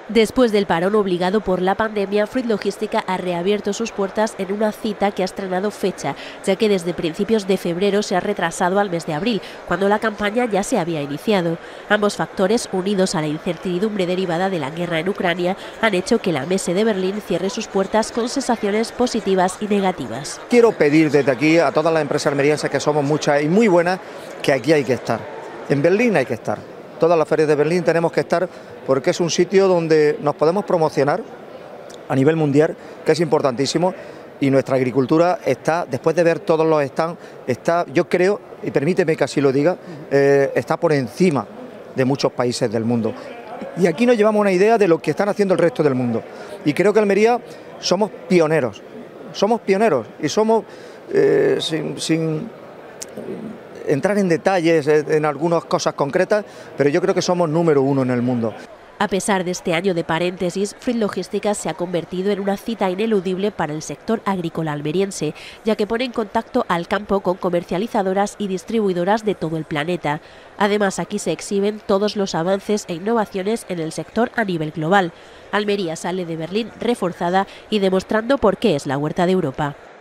Después del parón obligado por la pandemia, Fruit Logística ha reabierto sus puertas en una cita que ha estrenado fecha, ya que desde principios de febrero se ha retrasado al mes de abril, cuando la campaña ya se había iniciado. Ambos factores, unidos a la incertidumbre derivada de la guerra en Ucrania, han hecho que la Messe de Berlín cierre sus puertas con sensaciones positivas y negativas. Quiero pedir desde aquí a todas las empresas almerienses, que somos muchas y muy buenas, que aquí hay que estar. En Berlín hay que estar. Todas las ferias de Berlín tenemos que estar porque es un sitio donde nos podemos promocionar a nivel mundial, que es importantísimo, y nuestra agricultura está, después de ver todos los stands, está, yo creo, y permíteme que así lo diga, está por encima de muchos países del mundo. Y aquí nos llevamos una idea de lo que están haciendo el resto del mundo. Y creo que Almería somos pioneros y somos, sin entrar en detalles en algunas cosas concretas, pero yo creo que somos número uno en el mundo. A pesar de este año de paréntesis, Fruit Logística se ha convertido en una cita ineludible para el sector agrícola almeriense, ya que pone en contacto al campo con comercializadoras y distribuidoras de todo el planeta. Además, aquí se exhiben todos los avances e innovaciones en el sector a nivel global. Almería sale de Berlín reforzada y demostrando por qué es la huerta de Europa.